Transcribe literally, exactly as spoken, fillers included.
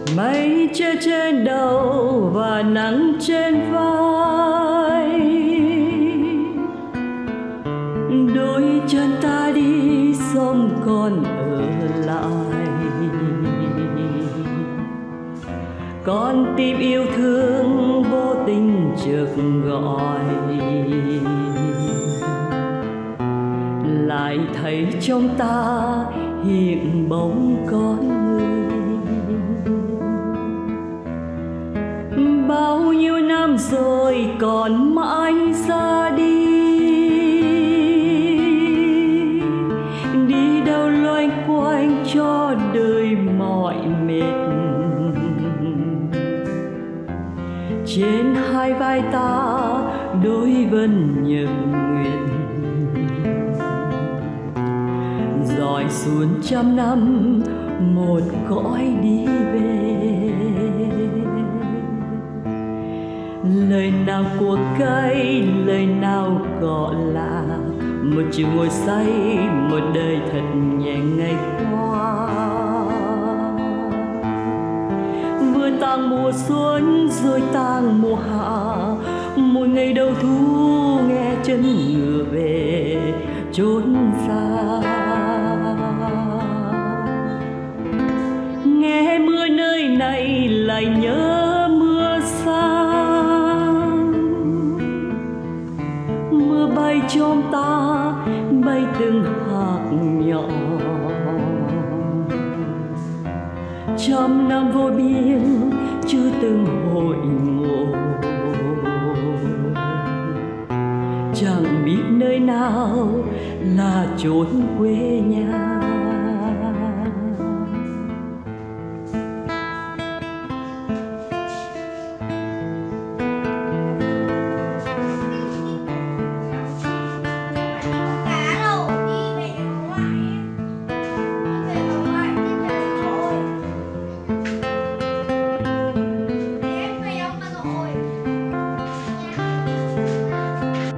Mây che trên đầu và nắng trên vai, đôi chân ta đi sông còn ở lại, con tim yêu thương vô tình chợt gọi, lại thấy trong ta hiện bóng con người. Bao nhiêu năm rồi còn mãi ra đi, đi đâu loanh quanh cho đời mỏi mệt. Trên hai vai ta đôi vân nhật nguyệt, dõi xuống trăm năm một cõi đi về. Lời nào của cây, lời nào gọi là một chiều ngồi say, một đời thật nhẹ ngày qua. Vừa tang mùa xuân rồi tang mùa hạ, một ngày đầu thu nghe chân ngựa về chốn xa. Nghe mưa nơi này lại nhớ mưa xa, mưa bay trong ta bay từng hạt nhỏ. Trăm năm vô biên chưa từng hội ngộ, chẳng biết nơi nào là chốn quê nhà.